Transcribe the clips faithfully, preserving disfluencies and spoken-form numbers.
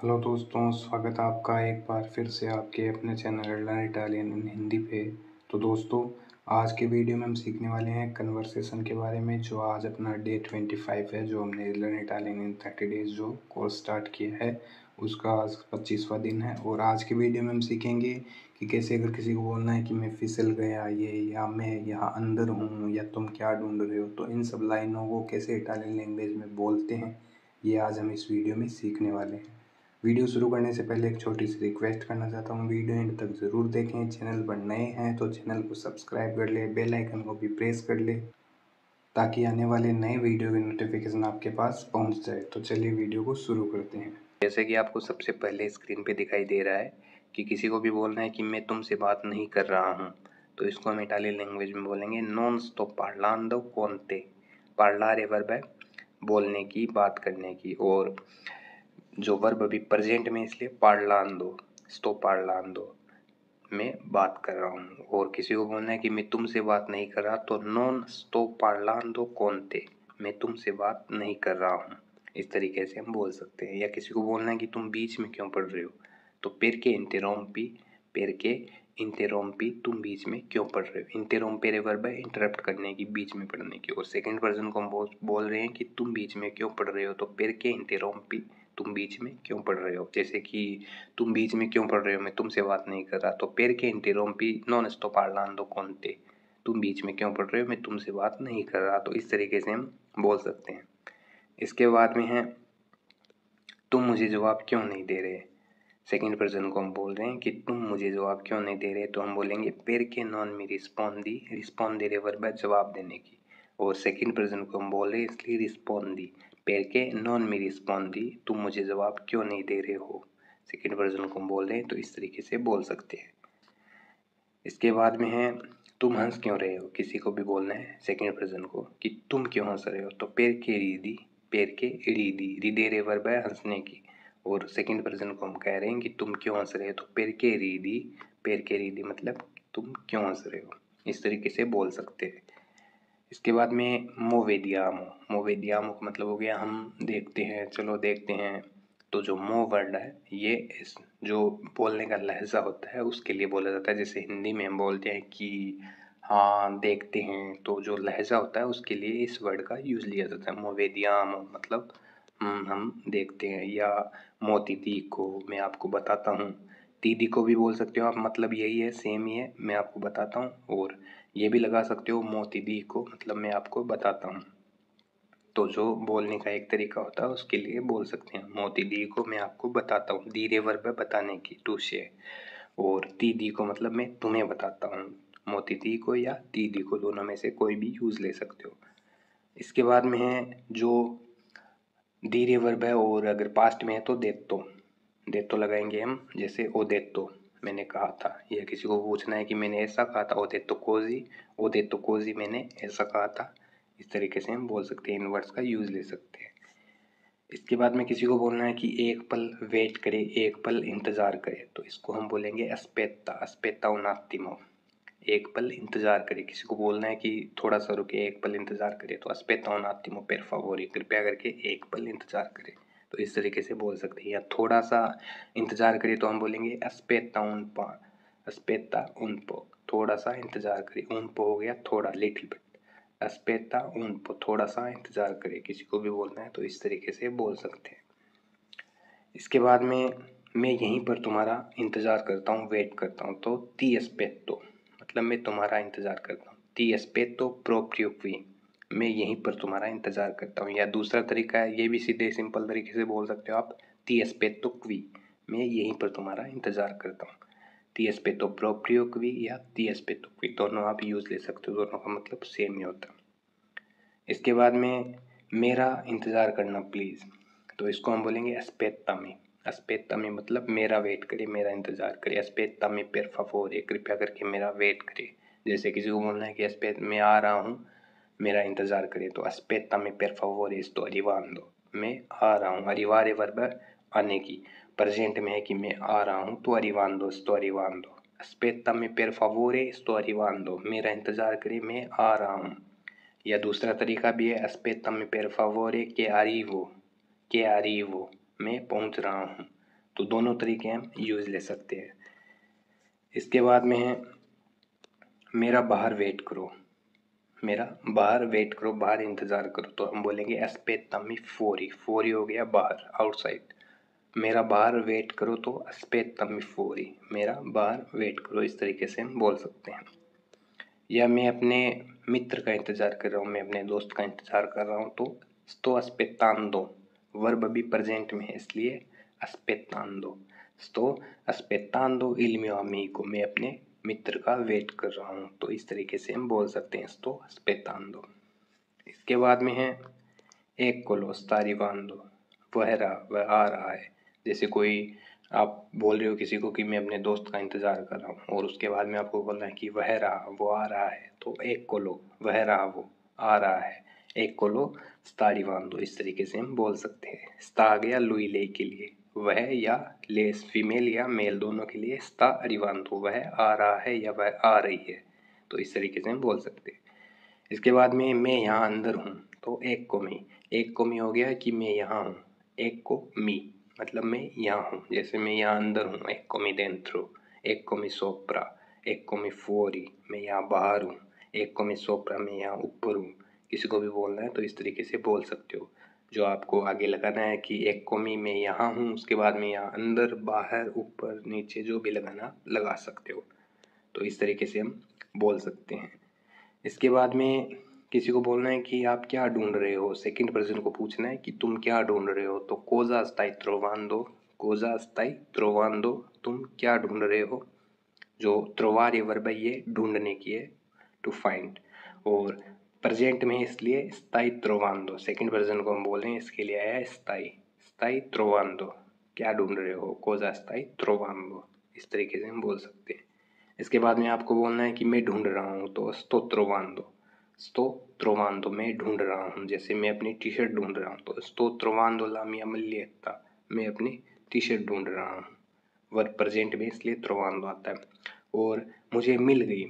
Hello दोस्तों, स्वागत है आपका एक बार फिर से आपके अपने channel learn Italian in Hindi पे। तो दोस्तों, आज के वीडियो में हम सीखने वाले हैं कन्वर्सेशन के बारे में, जो आज अपना डे ट्वेंटी फाइव है, जो हमने learn Italian in thirty days जो कोर्स स्टार्ट किया है उसका आज पच्चीसवां दिन है। और आज के वीडियो में हम सीखेंगे कि कैसे अगर किसी को बोलना है कि मैं फिसल गया ये, या मैं यहाँ अंदर हूँ, या तुम क्या ढूंढ रहे हो, तो इन सब लाइनों को कैसे इटालियन लैंग्वेज में बोलते हैं, ये आज हम इस वीडियो में सीखने वाले हैं। वीडियो शुरू करने से पहले एक छोटी सी रिक्वेस्ट करना चाहता हूँ, वीडियो एंड तक ज़रूर देखें। चैनल पर नए हैं तो चैनल को सब्सक्राइब कर ले, बेल आइकन को भी प्रेस कर ले, ताकि आने वाले नए वीडियो की नोटिफिकेशन आपके पास पहुँच जाए। तो चलिए वीडियो को शुरू करते हैं। जैसे कि आपको सबसे पहले स्क्रीन पे दिखाई दे रहा है कि किसी को भी बोलना है कि मैं तुमसे बात नहीं कर रहा हूँ, तो इसको हम इटालियन लैंग्वेज में बोलेंगे नॉन sto parlando con te। parlare verb है बोलने की, बात करने की, और जो वर्ब अभी प्रेजेंट में इसलिए parlando, sto parlando, मैं बात कर रहा हूँ। और किसी को बोलना है कि मैं तुमसे बात नहीं कर रहा, तो non sto parlando con te, मैं तुमसे बात नहीं कर रहा हूँ। इस तरीके से हम बोल सकते हैं। या किसी को बोलना है कि तुम बीच में क्यों पढ़ रहे हो, तो perché interrompi, perché interrompi, तुम बीच में क्यों पढ़ रहे हो। इंटररोम्पेरे वर्ब है इंटरप्ट करने की, बीच में पढ़ने की। और सेकंड पर्सन को हम बोल रहे हैं कि तुम बीच में क्यों पढ़ रहे हो, तो perché interrompi, तुम बीच में क्यों पढ़ रहे हो। जैसे कि तुम बीच में क्यों पढ़ रहे हो, मैं तुमसे बात नहीं कर रहा, तो perché interrompi non sto parlando con te, तुम बीच में क्यों पढ़ रहे हो, मैं तुमसे बात नहीं कर रहा। तो इस तरीके से हम बोल सकते हैं। इसके बाद में है तुम मुझे जवाब क्यों नहीं दे रहे। सेकंड पर्सन को हम बोल रहे हैं कि तुम मुझे जवाब क्यों नहीं दे रहे, तो हम बोलेंगे perché non mi rispondi, रिस्पोंडेरे वर्ब है जवाब देने की। और सेकंड पर्सन को हम बोल रहे हैं इसलिए रिस्पोंडी, perché non mi rispondi, तुम मुझे जवाब क्यों नहीं दे रहे हो। सेकंड पर्सन को हम बोल रहे हैं, तो इस तरीके से बोल सकते हैं। इसके बाद में है तुम हंस क्यों रहे हो। किसी को भी बोलना है सेकंड पर्सन को कि तुम क्यों हंस रहे हो, तो perché ridi, perché ridi, ridere verb है हंसने की। और सेकंड पर्सन को हम कह रहे हैं कि तुम क्यों हंस रहे हो, तो perché ridi, perché ridi मतलब तुम क्यों हंस रहे हो। इस तरीके से बोल सकते हैं। इसके बाद में mo vediamo, mo vediamo का मतलब हो गया हम देखते हैं, चलो देखते हैं। तो जो मो वर्ड है ये इस जो बोलने का लहजा होता है उसके लिए बोला जाता है। जैसे हिंदी में हम बोलते हैं कि हाँ देखते हैं, तो जो लहजा होता है उसके लिए इस वर्ड का यूज़ लिया जाता है। मो वेदियामो मतलब हम हम देखते हैं। या मो दीदी को, मैं आपको बताता हूँ। दीदी को भी बोल सकते हो आप, मतलब यही है, सेम ही है, मैं आपको बताता हूँ। और ये भी लगा सकते हो मो दीदी को, मतलब मैं आपको बताता हूँ। तो जो बोलने का एक तरीका होता है उसके लिए बोल सकते हैं मोती दी को मैं आपको बताता हूँ। दीरे वर्ब है बताने की, टू शेयर। और दीदी को मतलब मैं तुम्हें बताता हूँ। मोती दी को या दीदी को, दोनों में से कोई भी यूज़ ले सकते हो। इसके बाद में है जो धीरे वर्ब है, और अगर पास्ट में है तो देतो, देतो लगाएंगे हम। जैसे ओ देतो मैंने कहा था, या किसी को पूछना है कि मैंने ऐसा कहा था, ओ देतो कोजी, ओ देतो कोजी मैंने ऐसा कहा था। इस तरीके से हम बोल सकते हैं, इन वर्ड्स का यूज़ ले सकते हैं। इसके बाद में किसी को बोलना है कि एक पल वेट करे, एक पल इंतज़ार करे, तो इसको हम बोलेंगे अस्पेत्ता, अस्पेत्ता un attimo, एक पल इंतज़ार करे। किसी को बोलना है कि थोड़ा सा रुके, एक पल इंतज़ार करे, तो अस्पेत्ता un attimo per favore, कृपया करके एक पल इंतज़ार करे। तो इस तरीके से बोल सकते हैं। या थोड़ा सा इंतज़ार करे तो हम बोलेंगे अस्पेत्ता un po, अस्पेत्ता un po, थोड़ा सा इंतज़ार करे। un po हो गया थोड़ा, लिटिल बिट। अस्पेत्ता un po, थोड़ा सा इंतज़ार करे, किसी को भी बोलना है तो इस तरीके से बोल सकते हैं। इसके बाद में मैं यहीं पर तुम्हारा इंतज़ार करता हूँ, वेट करता हूँ, तो ती aspetto मतलब मैं तुम्हारा इंतज़ार करता हूँ। ती aspetto proprio qui, मैं यहीं पर तुम्हारा इंतज़ार करता हूँ। या दूसरा तरीका है, ये भी सीधे सिंपल तरीके से बोल सकते हो आप, ती aspetto qui, मैं यहीं पर तुम्हारा इंतज़ार करता हूँ। ती aspetto proprio qui या ती aspetto qui, दोनों आप यूज़ ले सकते हो, दोनों का मतलब सेम ही होता है। इसके बाद में मेरा इंतज़ार करना प्लीज़, तो इसको हम बोलेंगे aspettami, aspettami मतलब मेरा वेट करे, मेरा इंतज़ार करे। aspettami per favore, कृपया करके मेरा वेट करे। जैसे किसी को बोलना है कि अस्पेट मैं आ रहा हूँ, मेरा इंतज़ार करे, तो aspettami per favore sto arrivando, मैं आ रहा हूँ। arrivare वर्ब है आने की, प्रेजेंट में है कि मैं आ रहा हूँ, तो arrivando, sto arrivando। aspettami per favore sto arrivando, मेरा इंतज़ार करे, मैं आ रहा हूँ। या दूसरा तरीका भी है, aspettami per favore che arrivo, che arrivo, मैं पहुंच रहा हूँ। तो दोनों तरीके हम यूज़ ले सकते हैं। इसके बाद में है मेरा बाहर वेट करो, मेरा बाहर वेट करो, बाहर इंतज़ार करो, तो हम बोलेंगे अस्पेत्तामी फोरी। फोरी हो गया बाहर, आउटसाइड। मेरा बाहर वेट करो तो अस्पेत्तामी फोरी, मेरा बाहर वेट करो, इस तरीके से हम बोल सकते हैं। या मैं अपने मित्र का इंतज़ार कर रहा हूँ, मैं अपने दोस्त का इंतज़ार कर रहा हूँ, तो sto aspettando, वर्ब अभी प्रेजेंट में है इसलिए aspettando, sto aspettando il mio amico, मैं अपने मित्र का वेट कर रहा हूँ, तो इस तरीके से हम बोल सकते हैं sto aspettando। इसके बाद में है eccolo sta arrivando, वह रहा, वह आ रहा है। जैसे कोई आप बोल रहे हो किसी को कि मैं अपने दोस्त का इंतज़ार कर रहा हूँ, और उसके बाद में आपको बोलना है कि वह रहा, वो आ रहा है, तो eccolo, वह रहा, वो आ रहा है, eccolo sta arrivando, इस तरीके से हम बोल सकते हैं। sta आ गया lui lei के लिए, वह या लेस फीमेल या मेल दोनों के लिए sta arrivando, वह आ रहा है या वह आ रही है, तो इस तरीके से हम बोल सकते हैं। इसके बाद में मैं यहाँ अंदर हूँ, तो eccomi, eccomi हो गया कि मैं यहाँ हूँ, eccomi मतलब मैं यहाँ हूँ। जैसे मैं यहाँ अंदर हूँ, eccomi dentro, eccomi sopra, eccomi fuori, मैं यहाँ बाहर हूँ, eccomi sopra, मैं यहाँ ऊपर हूँ। किसी को भी बोलना है तो इस तरीके से बोल सकते हो। जो आपको आगे लगाना है कि eccomi मैं यहाँ हूँ, उसके बाद में यहाँ अंदर, बाहर, ऊपर, नीचे, जो भी लगाना लगा सकते हो, तो इस तरीके से हम बोल सकते हैं। इसके बाद में किसी को बोलना है कि आप क्या ढूंढ रहे हो, सेकंड पर्सन को पूछना है कि तुम क्या ढूंढ रहे हो, तो कोजा स्ताई त्रोवांदो, कोजा स्ताई त्रोवांदो, तुम क्या ढूंढ रहे हो। जो त्रोवार ये वर्ब है ये ढूंढने की है, टू फाइंड, और प्रेजेंट में इसलिए स्ताई त्रोवांदो, सेकंड पर्सन को हम बोल रहे हैं इसके लिए आया है स्ताई, स्ताई त्रोवांदो, क्या ढूंढ रहे हो, कोजा स्ताई त्रोवांदो, इस तरीके से हम बोल सकते हैं। इसके बाद में आपको बोलना है कि मैं ढूंढ रहा हूँ, तो sto trovando, sto trovando, मैं ढूंढ रहा हूँ। जैसे मैं अपनी टी शर्ट ढूंढ रहा हूँ, तो sto trovando la mia maglietta, मैं अपनी टी शर्ट ढूंढ रहा हूँ। वर्ब प्रेजेंट में इसलिए trovando आता है। और मुझे मिल गई,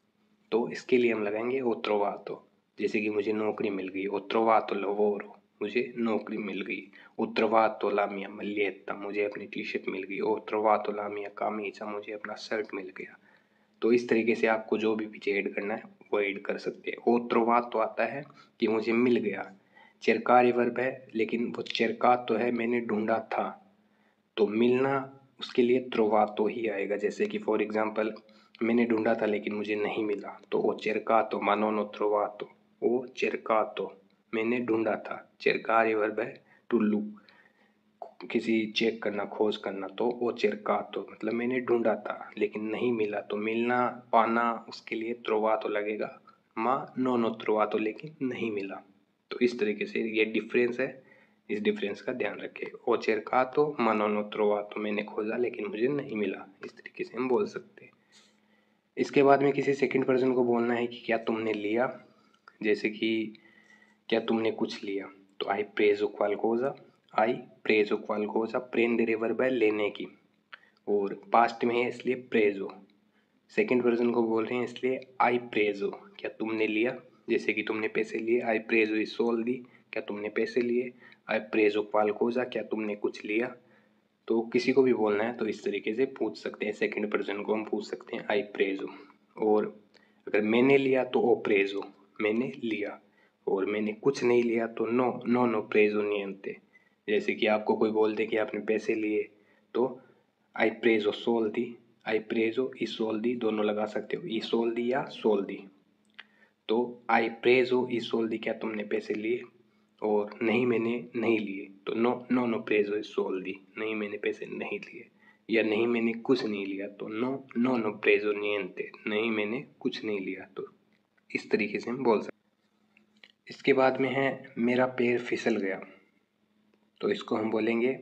तो इसके लिए हम लगाएंगे ho trovato। जैसे कि मुझे नौकरी मिल गई, ho trovato lavoro, मुझे नौकरी मिल गई। ho trovato la mia maglietta, मुझे अपनी टी शर्ट मिल गई। ho trovato la mia camicia, मुझे अपना शर्ट मिल गया। तो इस तरीके से आपको जो भी पीछे ऐड करना है वो ऐड कर सकते हैं। हो trovato आता है कि मुझे मिल गया, cercare वर्ब है, लेकिन वो cercato है, मैंने ढूंढा था, तो मिलना उसके लिए trovato ही आएगा। जैसे कि फॉर एग्जांपल मैंने ढूंढा था लेकिन मुझे नहीं मिला, तो वो cercato ma non ho trovato, वो cercato, मैंने ढूंढा था। cercare वर्ब है, टू लुक, किसी चेक करना, खोज करना, तो वो cercato मतलब मैंने ढूंढा था लेकिन नहीं मिला, तो मिलना, पाना, उसके लिए trovato लगेगा, ma non ho trovato, लेकिन नहीं मिला। तो इस तरीके से ये डिफरेंस है, इस डिफरेंस का ध्यान रखें। हो cercato ma non ho trovato, मैंने खोजा लेकिन मुझे नहीं मिला, इस तरीके से हम बोल सकते हैं। इसके बाद में किसी सेकंड पर्सन को बोलना है कि क्या तुमने लिया, जैसे कि क्या तुमने कुछ लिया, तो आई प्रेज़ो क्वालकोसा, आई प्रेज़ो क्वालकोसा, प्रेंदरे वर्ब है लेने की, और पास्ट में है इसलिए प्रेज़ो। सेकंड पर्सन को बोल रहे हैं इसलिए आई प्रेज़ो, क्या तुमने लिया, जैसे कि तुमने पैसे लिए, आई प्रेज़ो ई सोल्दी, क्या तुमने पैसे लिए। आई प्रेज़ो क्वालकोसा, क्या तुमने कुछ लिया। तो किसी को भी बोलना है तो इस तरीके से पूछ सकते हैं, सेकंड पर्सन को हम पूछ सकते हैं आई प्रेज़ो। और अगर मैंने लिया तो ओ प्रेज़ो, मैंने लिया, और मैंने कुछ नहीं लिया तो नो नो नो प्रेज़ो नियंते। जैसे कि आपको कोई बोल दे कि आपने पैसे लिए, तो आई प्रेज़ो सोल्दी, आई प्रेज़ो ई सोल्दी, दोनों लगा सकते हो, ई सोल्दी या सोल्दी। तो आई प्रेज़ो ई सोल्दी, क्या तुमने पैसे लिए, और नहीं मैंने नहीं लिए, तो नो नो नो प्रेज़ो ई सोल्दी, नहीं मैंने पैसे नहीं लिए। या नहीं मैंने कुछ नहीं लिया, तो नो नो नो प्रेज़ो नियंते, नहीं मैंने कुछ नहीं लिया। तो इस तरीके से हम बोल सकते। इसके बाद में है मेरा पैर फिसल गया, तो इसको हम बोलेंगे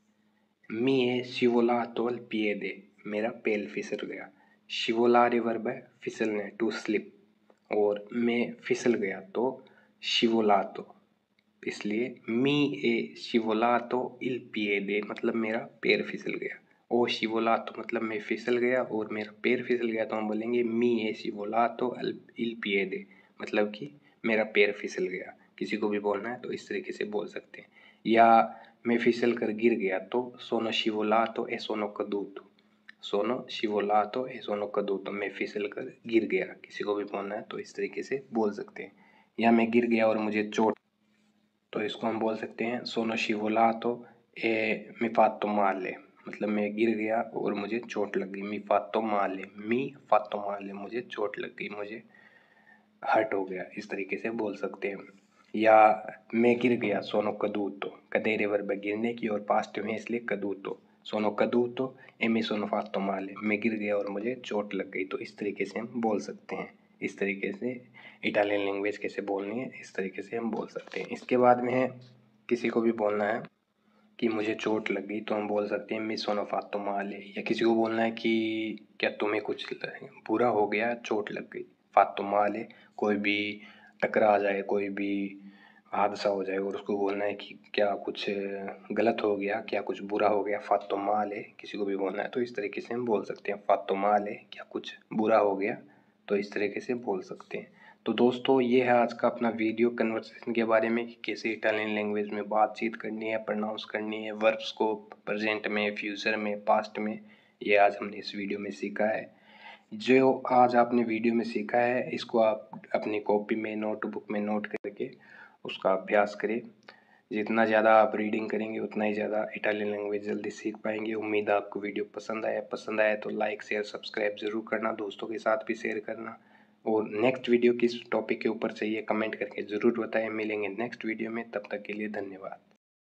मी ए scivolato al piede, मेरा पैर फिसल गया। शिवोलारे वर्ब है फिसलने, टू स्लिप, और मैं फिसल गया तो शिवोलातो, इसलिए मी ए शिवोलातो इल पिएदे मतलब मेरा पैर फिसल गया। ओ शिवोलातो मतलब मैं फिसल गया और मेरा पैर फिसल गया, तो हम बोलेंगे मी ए शिवोलातो इल पिएदे मतलब कि मेरा पैर फिसल गया। किसी को भी बोलना है तो इस तरीके से बोल सकते हैं। या मैं फिसल कर गिर गया तो sono scivolato e sono caduto, sono scivolato e sono caduto, मैं फिसल कर गिर गया। किसी को भी बोलना है तो इस तरीके से बोल सकते हैं। या मैं गिर गया और मुझे चोट, तो इसको हम बोल सकते हैं sono scivolato e mi fatto male, मतलब मैं गिर गया और मुझे चोट लग गई। mi fatto male, mi fatto male, मुझे चोट लग गई, मुझे हर्ट हो गया, इस तरीके से बोल सकते हैं। या मैं गिर गया sono caduto, cadere वर्ब गिरने की और पास्ट में इसलिए caduto, sono caduto e mi sono fatto male, मैं गिर गया और मुझे चोट लग गई। तो इस तरीके से हम बोल सकते हैं। इस तरीके से इटालियन लैंग्वेज कैसे बोलनी है, इस तरीके से हम बोल सकते हैं। इसके बाद में है, किसी को भी बोलना है कि मुझे चोट लग गई तो हम बोल सकते हैं mi sono fatto male। या किसी को बोलना है कि क्या तुम्हें कुछ बुरा हो गया, चोट लग गई, fatto male, कोई भी टकरा जाए, कोई भी हादसा हो जाए और उसको बोलना है कि क्या कुछ गलत हो गया, क्या कुछ बुरा हो गया, fatto male, किसी को भी बोलना है तो इस तरीके से हम बोल सकते हैं fatto male, क्या कुछ बुरा हो गया, तो इस तरीके से बोल सकते हैं। तो दोस्तों ये है आज का अपना वीडियो कन्वर्सेशन के बारे में कि कैसे इटालियन लैंग्वेज में बातचीत करनी है, प्रोनाउंस करनी है, वर्ब्स को प्रेजेंट में, फ्यूचर में, पास्ट में, ये आज हमने इस वीडियो में सीखा है। जो आज आपने वीडियो में सीखा है इसको आप अपनी कॉपी में, नोटबुक में नोट करके उसका अभ्यास करें। जितना ज़्यादा आप रीडिंग करेंगे उतना ही ज़्यादा इटालियन लैंग्वेज जल्दी सीख पाएंगे। उम्मीद है आपको वीडियो पसंद आया पसंद आया तो लाइक शेयर सब्सक्राइब ज़रूर करना, दोस्तों के साथ भी शेयर करना। और नेक्स्ट वीडियो किस टॉपिक के ऊपर चाहिए कमेंट करके ज़रूर बताएं। मिलेंगे नेक्स्ट वीडियो में, तब तक के लिए धन्यवाद।